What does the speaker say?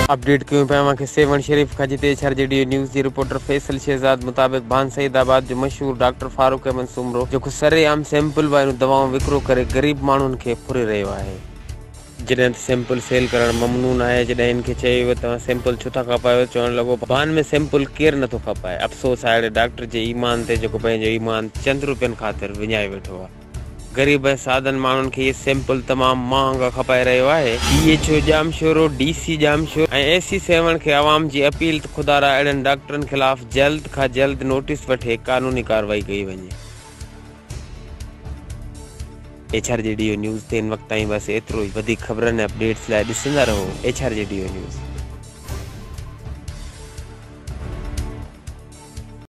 Update क्यों पे seven Sharif का जिते एचआरजेडी न्यूज़ जी रिपोर्टर फैसल शहजाद मुताबिक भान सईदाबाद जो मशहूर डॉक्टर फारूक अहमद सुमरो जो सरेआम सैंपल वारियूं दवाऊं विकिरो करे गरीब माण्हुनि खे फुरे रहियो आहे। जॾहिं सैंपल सेल करण ममनून आहे, जॾहिं इनके चयो तव्हां सैंपल छो था खपायो, चवण लॻो भान में सैंपल केरु नथो खपाए। अफ़सोस आहे अहिड़े डॉक्टर जे ईमान ते जेको पंहिंजो ईमान चंद रुपयनि ख़ातिर विञाए वेठो आहे। गरीब ऐं सादन माण्हुनि खे इहे सैंपल तमामु महांगा खपाए रहियो आहे। DHO जामशोरो, DC जामशोरो ऐं AC7 खे आवाम जी अपील त खुदारा अहिड़नि डॉक्टरनि ख़िलाफ़ जल्द खां जल्द नोटिस वठे कानूनी कार्रवाई कई वञे। HRJDO न्यूज़ ते इन वक़्त ताईं बस एतिरो ई। वधीक ख़बरनि ऐं अपडेट्स लाइ ॾिसंदा रहो HRJDO न्यूज़।